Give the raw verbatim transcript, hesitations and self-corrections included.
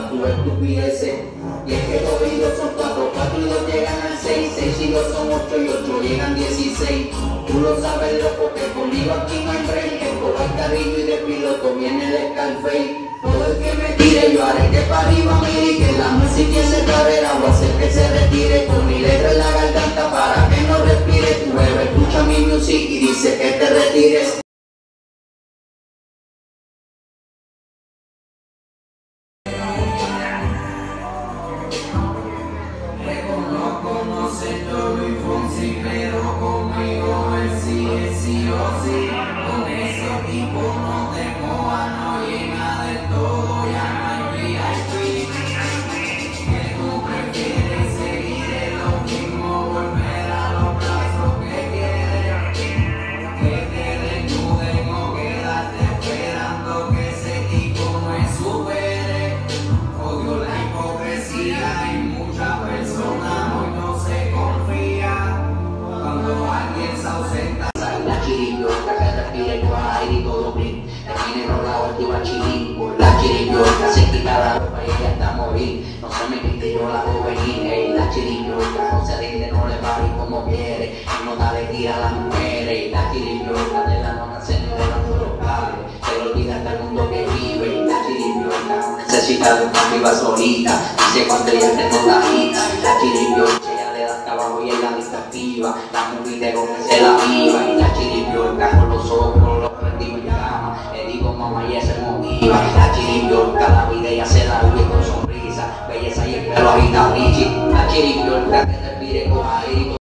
a tu estupideces. Y es que los hijos son cuatro, cuatro y dos llegan al seis, seis y dos son ocho y ocho llegan dieciséis. Tú lo sabes, loco, que conmigo aquí no hay break. Escoba el carrillo y de piloto viene el Scarface. Todo el que me tire yo haré que para arriba mire, que la música se carrera voy a hacer que se retire. Con mi letra en la garganta para que no respire. Tu bebé escucha mi music y dice que te retires. Reconozco, no sé yo Luis Fonsi, pero conmigo él sí es sí o sí. Con ese tipo no tengo a no llena del todo, ya no hay V I P. Que tú prefieres seguir en lo mismo, volver a los brazos que quieres. Que te desnuden o quedarte esperando que ese tipo me supere. Odio la hipocresía y muchas personas hoy no se confían. Cuando alguien se ausenta, sale la chiripiorca que respire con aire y todo bien. Termine enrolado el a chilín por la chiripiorca, se quita la ropa y ella está a morir. No se me quite yo la juvenil, ey, la chiripiorca no se rinde, no le va y como quiere. Y no da alegría a las mujeres, y la chiripiorca de la nona se nivela por los cables. Se le olvida hasta el mundo que vive, y la chiripiorca no necesita de una viva solita. Dice cuando ella te nota agita, y la chiripiorca ella le da trabajo y es la vista activa. La movida con que se la viva, y la chiripiorca con los ojos los prendimos en cama. Le digo mamá y ella se motiva. La chiripiorca la vida ella se la vive con sonrisa, belleza y el pelo agita Richie. La chiripiorca que respire con aire.